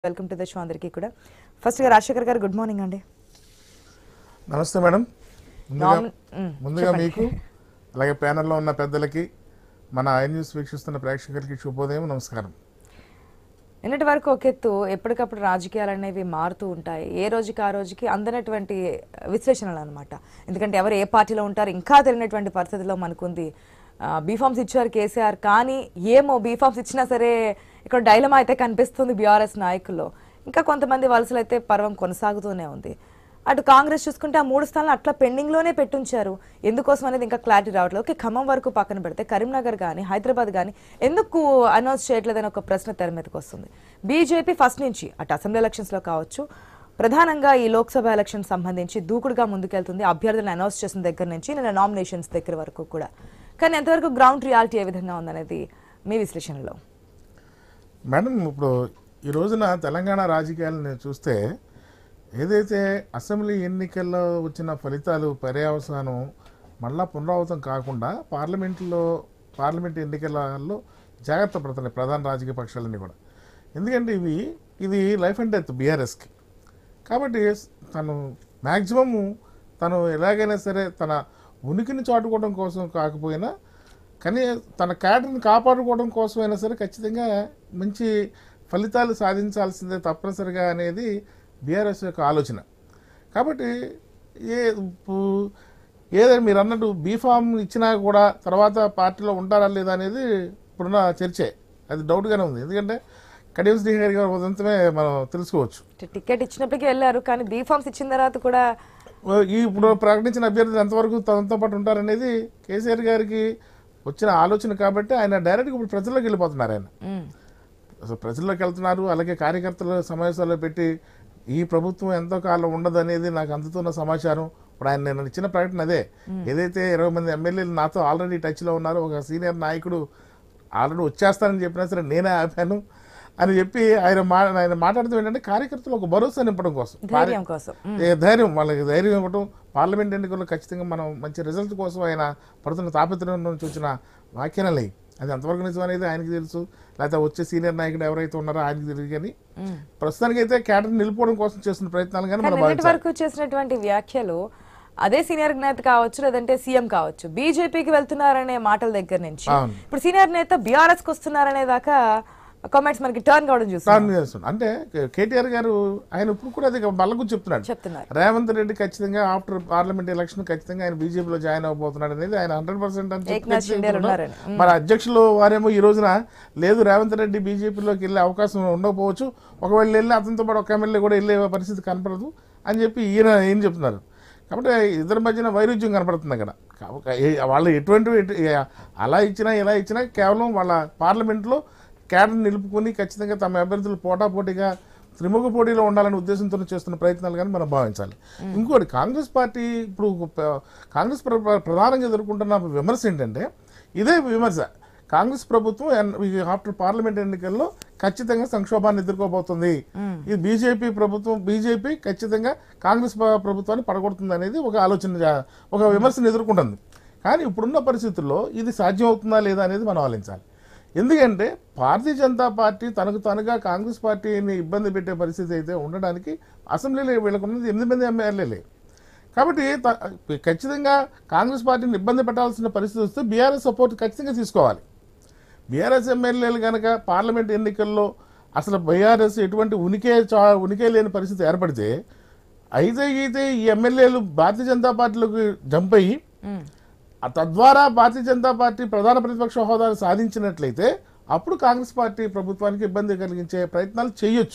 Welcome to the show అందరికీ కూడా. First గా రాజశేఖర్ గారు గుడ్ మార్నింగ్ అండి. నమస్తే మేడం. ముందుగా మీకు అలాగే ప్యానెల్లో ఉన్న పెద్దలకి మన ఐ న్యూస్ వీక్షిస్తున్న ప్రేక్షకులకి శుభోదయం, నమస్కారం. నిన్నటి వరకు ఒక ఎత్తు, ఎప్పటికప్పుడు రాజకీయాలు అనేవి మారుతూ ఉంటాయి. ఏ రోజుకి ఆ రోజుకి అందనటువంటి విశ్లేషణలు అనమాట. ఎందుకంటే ఎవరు ఏ పార్టీలో ఉంటారు ఇంకా తెలియనటువంటి పరిస్థితిలో మనకుంది. బీఫామ్స్ ఇచ్చారు కేసీఆర్, కానీ ఏమో బీఫామ్స్ ఇచ్చినా సరే ఇక్కడ డైలమా అయితే కనిపిస్తుంది బీఆర్ఎస్ నాయకుల్లో. ఇంకా కొంతమంది వలసలు అయితే పర్వం కొనసాగుతూనే ఉంది. అటు కాంగ్రెస్ చూసుకుంటే ఆ 3 స్థానాలు అట్లా పెండింగ్లోనే పెట్టుంచారు. ఎందుకోసం అనేది ఇంకా క్లారిటీ రావట్లేదు. ఓకే, ఖమ్మం వరకు పక్కన పెడితే కరీంనగర్ కానీ హైదరాబాద్ కానీ ఎందుకు అనౌన్స్ చేయట్లేదని ఒక ప్రశ్న తెర మీదకి వస్తుంది. బీజేపీ ఫస్ట్ నుంచి అటు అసెంబ్లీ ఎలక్షన్స్లో కావచ్చు, ప్రధానంగా ఈ లోక్సభ ఎలక్షన్ సంబంధించి దూకుడుగా ముందుకెళ్తుంది. అభ్యర్థులను అనౌన్స్ చేసిన దగ్గర నుంచి నిన్న నామినేషన్స్ దగ్గర వరకు కూడా. కానీ ఎంతవరకు గ్రౌండ్ రియాలిటీ ఏ విధంగా ఉందనేది మీ విశ్లేషణలో. మేడం, ఇప్పుడు ఈ రోజున తెలంగాణ రాజకీయాలను చూస్తే ఏదైతే అసెంబ్లీ ఎన్నికల్లో వచ్చిన ఫలితాలు పర్యవసానం మళ్ళా పునరావృతం కాకుండా పార్లమెంట్ ఎన్నికలలో జాగ్రత్త పడుతున్నాయి ప్రధాన రాజకీయ పక్షాలన్నీ కూడా. ఎందుకంటే ఇది లైఫ్ అండ్ డెత్ బీఆర్ఎస్కి. కాబట్టి తను మ్యాక్సిమము తను ఎలాగైనా సరే తన ఉనికిని చాటుకోవడం కోసం కాకపోయినా కానీ తన క్యాడర్ని కాపాడుకోవడం కోసమైనా సరే ఖచ్చితంగా మంచి ఫలితాలు సాధించాల్సిందే తప్పనిసరిగా అనేది బీఆర్ఎస్ యొక్క ఆలోచన. కాబట్టి ఏదైనా మీరు అన్నట్టు బీఫామ్ ఇచ్చినా కూడా తర్వాత పార్టీలో ఉంటారా లేదా అనేది ఇప్పుడున్న చర్చే. అది డౌట్గానే ఉంది. ఎందుకంటే కడియం శ్రీహరి గారి ఉదంతమే మనం తెలుసుకోవచ్చు. టికెట్ ఇచ్చినప్పటికీ వెళ్ళారు, కానీ బీఫామ్స్ ఇచ్చిన తర్వాత కూడా ఇప్పుడు ప్రకటించిన అభ్యర్థులు ఎంతవరకు తనతో పాటు ఉంటారనేది కేసీఆర్ గారికి వచ్చిన ఆలోచన. కాబట్టి ఆయన డైరెక్ట్గా ఇప్పుడు ప్రజల్లోకి వెళ్ళిపోతున్నారు. ఆయన అసలు ప్రజల్లోకి వెళ్తున్నారు. అలాగే కార్యకర్తల సమావేశాల్లో పెట్టి ఈ ప్రభుత్వం ఎంతో కాలం ఉండదు అనేది నాకు అందుతున్న సమాచారం. ఇప్పుడు ఆయన నేను ఇచ్చిన ప్రకటన అదే. ఏదైతే 20 మంది ఎమ్మెల్యేలు నాతో ఆల్రెడీ టచ్లో ఉన్నారు, ఒక సీనియర్ నాయకుడు ఆల్రెడీ వచ్చేస్తానని చెప్పినా సరే నేనే ఆపాను అని చెప్పి ఆయన మాట్లాడుతూ ఏంటంటే కార్యకర్తలు ఒక భరోసా నింపడం కోసం, ధైర్యం, వాళ్ళకి ధైర్యం ఇవ్వడం. పార్లమెంట్ ఎన్నికల్లో ఖచ్చితంగా మనం మంచి రిజల్ట్ కోసం ఆయన పడుతున్న తాపత్రయం నుంచి వచ్చిన వ్యాఖ్యానాలు అది ఎంతవరకు నిజం అనేది ఆయనకి తెలుసు, లేకపోతే వచ్చే సీనియర్ నాయకుడు ఎవరైతే ఉన్నారో ఆయనకి తెలుసు. కానీ ప్రస్తుతానికి అయితే క్యాడర్ నిలుపుకోవడం కోసం చేస్తున్న ప్రయత్నాలు కానీ మనం వరకు చేసినటువంటి వ్యాఖ్యలు అదే సీనియర్ నేత కావచ్చు, లేదంటే సీఎం కావచ్చు, బీజేపీకి వెళ్తున్నారనే మాటల దగ్గర నుంచి ఇప్పుడు సీనియర్ నేత బీఆర్ఎస్ కి వస్తున్నారనే దాకా కామెంట్స్ మనకి టర్న్ కావడం చూస్తున్నాం. అంటే కేటీఆర్ గారు ఆయన ఇప్పుడు కూడా అది మళ్ళీ చెప్తున్నాడు. రేవంత్ రెడ్డి ఖచ్చితంగా ఆఫ్టర్ పార్లమెంట్ ఎలక్షన్ ఖచ్చితంగా ఆయన బీజేపీలో జాయిన్ అవబోతున్నాడు అనేది ఆయన 100% అని చెప్పి మన అధ్యక్షులు వారేమో ఈ రోజున లేదు రేవంత్ రెడ్డి బీజేపీలోకి వెళ్ళే అవకాశం ఉండకపోవచ్చు, ఒకవేళ వెళ్ళి అతనితో పాటు ఒక ఎమ్మెల్యే కూడా వెళ్ళే పరిస్థితి కనపడదు అని చెప్పి ఈయన చెప్తున్నారు. కాబట్టి ఇద్దరి మధ్యన వైరుధ్యం కనపడుతుంది అక్కడ. వాళ్ళు ఎటువంటి అలా ఇచ్చినా ఇలా ఇచ్చినా కేవలం వాళ్ళ పార్లమెంట్లో క్యాడర్ నిలుపుకొని ఖచ్చితంగా తమ అభ్యర్థులు పోటాపోటీగా త్రిముఖ పోటీలో ఉండాలనే ఉద్దేశంతో చేస్తున్న ప్రయత్నాలు కానీ మనం భావించాలి. ఇంకోటి కాంగ్రెస్ పార్టీ ఇప్పుడు కాంగ్రెస్ ప్రధానంగా ఎదుర్కొంటున్న విమర్శ ఏంటంటే ఇదే విమర్శ. కాంగ్రెస్ ప్రభుత్వం ఆఫ్టర్ పార్లమెంట్ ఎన్నికల్లో ఖచ్చితంగా సంక్షోభాన్ని ఎదుర్కోబోతుంది. ఇది బీజేపీ ఖచ్చితంగా కాంగ్రెస్ ప్రభుత్వాన్ని పడగొడుతుంది అనేది ఒక ఆలోచన, ఒక విమర్శను ఎదుర్కొంటుంది. కానీ ఇప్పుడున్న పరిస్థితుల్లో ఇది సాధ్యం అవుతుందా లేదా అనేది మనం ఆలోచించాలి. ఎందుకంటే భారతీయ జనతా పార్టీ తనకు తనుగా కాంగ్రెస్ పార్టీని ఇబ్బంది పెట్టే పరిస్థితి అయితే ఉండడానికి అసెంబ్లీలో వీళ్ళకున్నది 8 మంది ఎమ్మెల్యేలే. కాబట్టి ఖచ్చితంగా కాంగ్రెస్ పార్టీని ఇబ్బంది పెట్టాల్సిన పరిస్థితి వస్తే బీఆర్ఎస్ సపోర్ట్ ఖచ్చితంగా తీసుకోవాలి. బీఆర్ఎస్ ఎమ్మెల్యేలు కనుక పార్లమెంట్ ఎన్నికల్లో అసలు బీఆర్ఎస్ ఎటువంటి ఉనికే లేని పరిస్థితి ఏర్పడితే అయితే ఈ ఎమ్మెల్యేలు భారతీయ జనతా పార్టీలోకి జంప్ అయ్యి తద్వారా భారతీయ జనతా పార్టీ ప్రధాన ప్రతిపక్ష హోదాను సాధించినట్లయితే అప్పుడు కాంగ్రెస్ పార్టీ ప్రభుత్వానికి ఇబ్బంది కలిగించే ప్రయత్నాలు చేయొచ్చు.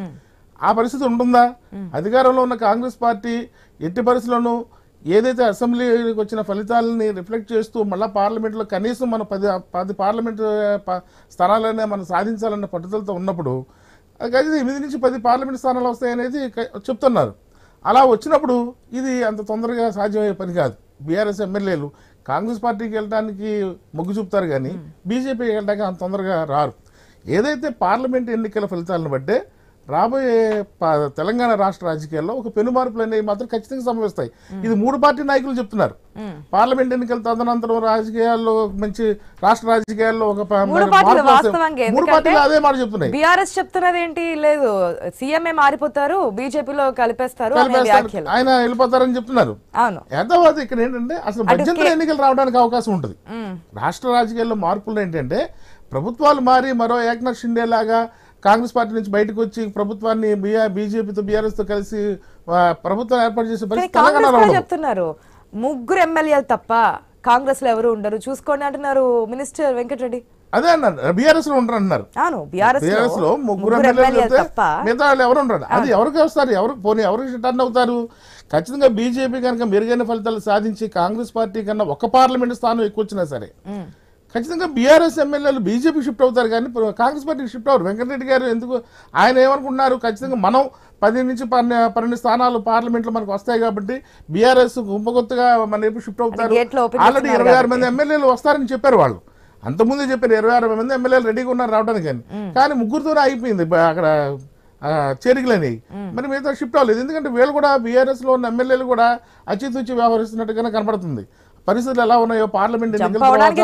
ఆ పరిస్థితి ఉంటుందా? అధికారంలో ఉన్న కాంగ్రెస్ పార్టీ ఎట్టి పరిస్థితుల్లోనూ ఏదైతే అసెంబ్లీకి వచ్చిన ఫలితాలని రిఫ్లెక్ట్ చేస్తూ మళ్ళీ పార్లమెంట్లో కనీసం మన 10 పార్లమెంట్ స్థానాలనే మనం సాధించాలన్న పట్టుదలతో ఉన్నప్పుడు అది 8 నుంచి 10 పార్లమెంట్ స్థానాలు వస్తాయనేది చెప్తున్నారు. అలా వచ్చినప్పుడు ఇది అంత తొందరగా సాధ్యమయ్యే పని కాదు. బీఆర్ఎస్ ఎమ్మెల్యేలు కాంగ్రెస్ పార్టీకి వెళ్ళడానికి మొగ్గు చూపుతారు, కానీ బీజేపీకి వెళ్ళడానికి అంత తొందరగా రారు. ఏదైతే పార్లమెంట్ ఎన్నికల ఫలితాలను బట్టే రాబోయే తెలంగాణ రాష్ట్ర రాజకీయాల్లో ఒక పెనుమార్పులు అనేవి మాత్రం ఖచ్చితంగా సంభవిస్తాయి. ఇది 3 పార్టీ నాయకులు చెప్తున్నారు. పార్లమెంట్ ఎన్నికల తదనంతరం రాజకీయాల్లో మంచి రాష్ట్ర రాజకీయాల్లో ఒక 3 పార్టీలు అదే మాట చెప్తున్నాయి. బీఆర్ఎస్ చెప్తున్నది ఏంటి లేదు, సీఎంఏ మారిపోతారు, బీజేపీలో కలిపేస్తారు, ఆయన వెళ్ళిపోతారని చెప్తున్నారు. యథావత్ ఇక్కడ ఏంటంటే అసలు మధ్యంతర ఎన్నికలు రావడానికి అవకాశం ఉంటుంది. రాష్ట్ర రాజకీయాల్లో మార్పులు ఏంటంటే ప్రభుత్వాలు మారి మరో ఏక్నాథ్ షిండే లాగా కాంగ్రెస్ పార్టీ నుంచి బయటకు వచ్చి ప్రభుత్వాన్ని బీజేపీతో బీఆర్ఎస్ తో కలిసి ప్రభుత్వం ఏర్పాటు చేసే పరిస్థితి చెప్తున్నారు. 3 ఎమ్మెల్యేలు తప్ప కాంగ్రెస్ లో ఎవరు ఉండరు చూసుకోండి అంటున్నారు మినిస్టర్ వెంకటరెడ్డి. అదే అన్నారు, బీఆర్ఎస్ లో ఉండరు అన్నారు. బీఆర్ఎస్ లో 3 ఎమ్మెల్యేలు మిగతా వాళ్ళు ఎవరు ఉండరు. అది ఎవరికి వస్తారు, ఎవరికి టర్న్ అవుతారు? ఖచ్చితంగా బీజేపీ కనుక మెరుగైన ఫలితాలు సాధించి కాంగ్రెస్ పార్టీ కన్నా ఒక పార్లమెంట్ స్థానం ఎక్కువ వచ్చినా సరే ఖచ్చితంగా బీఆర్ఎస్ ఎమ్మెల్యేలు బీజేపీ షిఫ్ట్ అవుతారు, కానీ కాంగ్రెస్ పార్టీకి షిఫ్ట్ అవ్వరు. వెంకటరెడ్డి గారు ఎందుకు ఆయన ఏమనుకుంటున్నారు, ఖచ్చితంగా మనం 10 నుంచి 12 స్థానాలు పార్లమెంట్లో మనకు వస్తాయి కాబట్టి బీఆర్ఎస్ గుంపగొత్తగా మన వైపు షిఫ్ట్ అవుతారు. ఆల్రెడీ 26 మంది ఎమ్మెల్యేలు వస్తారని చెప్పారు వాళ్ళు. అంతకుముందే చెప్పారు 26 మంది ఎమ్మెల్యేలు రెడీగా ఉన్నారు రావడానికి. కానీ 3తోనే అయిపోయింది అక్కడ చేరికలని. మరి మిగతా షిఫ్ట్ అవ్వలేదు. ఎందుకంటే వీళ్ళు కూడా బీఆర్ఎస్ లో ఉన్న ఎమ్మెల్యేలు కూడా అచితూచి వ్యవహరిస్తున్నట్టుగానే కనబడుతుంది. పరిస్థితులు ఎలా ఉన్నాయో పార్లమెంట్ ఎన్నికల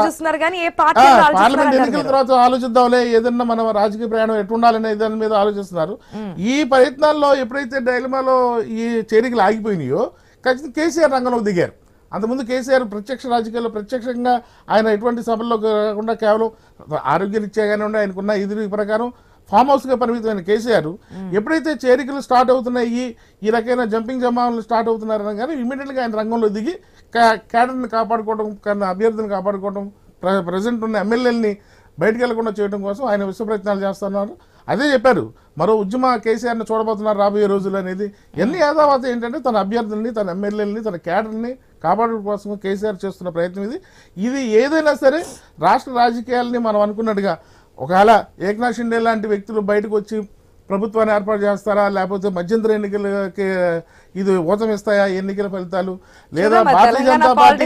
తర్వాత ఆలోచిద్దాంలే, ఏదన్నా మన రాజకీయ ప్రయాణం ఎట్టుండాలనే దాని మీద ఆలోచిస్తున్నారు. ఈ ప్రయత్నాల్లో ఎప్పుడైతే డైలమాలో ఈ చేరికలు ఆగిపోయినాయో ఖచ్చితంగా కేసీఆర్ రంగంలోకి దిగారు. అంతకుముందు కేసీఆర్ ప్రత్యక్ష రాజకీయాల్లో ప్రత్యక్షంగా ఆయన ఎటువంటి సభల్లో కాకుండా కేవలం ఆరోగ్యరీత్యా కానివ్వండి ఆయనకున్న ఇది ప్రకారం ఫామ్ హౌస్ గా పరిమితమైన కేసీఆర్ ఎప్పుడైతే చేరికలు స్టార్ట్ అవుతున్నాయి, ఈ రకమైన జంపింగ్ జమాలు స్టార్ట్ అవుతున్నారని కానీ ఇమీడియట్ గా ఆయన రంగంలో దిగి క్యాడర్ని కాపాడుకోవడం, అభ్యర్థిని కాపాడుకోవడం, ప్రజెంట్ ఉన్న ఎమ్మెల్యేలని బయటకు వెళ్లకుండా చేయడం కోసం ఆయన విశ్వ ప్రయత్నాలు చేస్తున్నారు. అదే చెప్పారు, మరో ఉద్యమ కేసీఆర్ని చూడబోతున్నారు రాబోయే రోజులు అనేది. ఎన్ని యాదావాత ఏంటంటే తన అభ్యర్థుల్ని, తన ఎమ్మెల్యేలని, తన క్యాడర్ని కాపాడడం కోసం కేసీఆర్ చేస్తున్న ప్రయత్నం ఇది ఏదైనా సరే రాష్ట్ర రాజకీయాలని మనం అనుకున్నట్టుగా ఒకవేళ ఏక్నాథ్ షిండే లాంటి వ్యక్తులు బయటకు వచ్చి ప్రభుత్వాన్ని ఏర్పాటు చేస్తారా, లేకపోతే మధ్యంతర ఎన్నికలకి ఇది ఊతమిస్తాయా ఎన్నికల ఫలితాలు, లేదా భారతీయ జనతా పార్టీ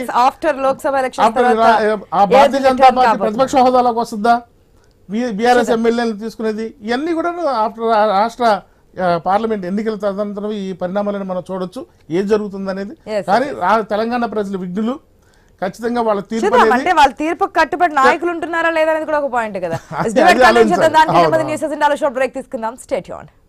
ప్రతిపక్ష హోదాలోకి వస్తుందా, బీఆర్ఎస్ ఎమ్మెల్యేలు తీసుకునేది, ఇవన్నీ కూడా ఆఫ్టర్ రాష్ట్ర పార్లమెంట్ ఎన్నికల తదనంతరం ఈ పరిణామాలను మనం చూడొచ్చు ఏది జరుగుతుంది అనేది. కానీ తెలంగాణ ప్రజలు విఘ్నులు, ఖచ్చితంగా వాళ్ళ తీర్పు అంటే వాళ్ళ తీర్పు కట్టుబడి నాయకులు ఉంటున్నారా లేదా అనేది కూడా ఒక పాయింట్ కదా. బ్రేక్ తీసుకుందాం, స్టే ట్యూన్డ్.